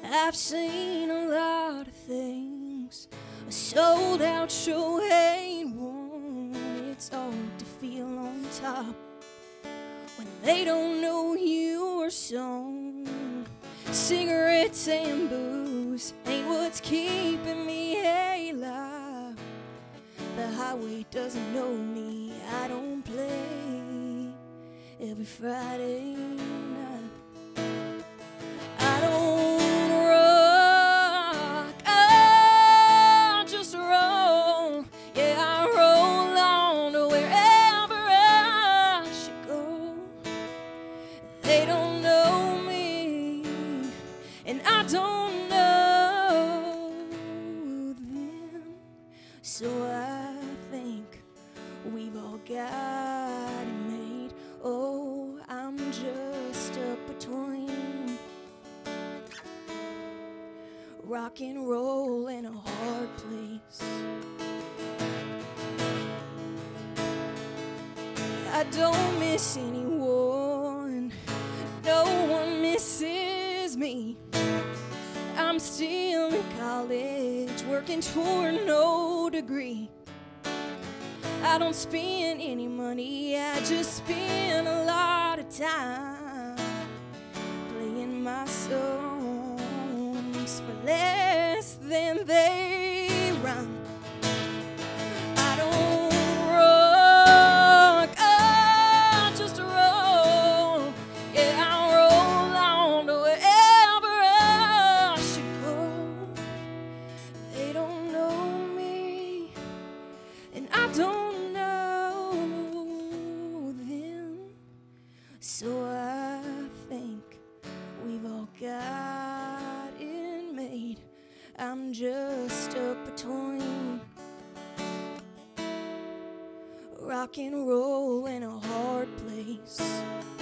I've seen a lot of things. A sold out show ain't one. It's hard to feel on top when they don't know your song. Cigarettes and booze ain't what's keeping me alive. The highway doesn't know me. I don't play every Friday night. I don't rock, I just roll. Yeah, I roll on to wherever I should go. They don't know me, and I don't know them. So I think we've all got it made. Oh, I'm just up between rock and roll and a hard place. I don't miss anyone, no one misses me. I'm still in college, working toward no degree. I don't spend any money, I just spend a lot of time playing my songs for less than they rhyme. I don't rock, I just roll. Yeah, I roll on to wherever I should go. They don't know me, and I don't know them. So I think we've all got it made. I'm just up between rock and roll and a hard place.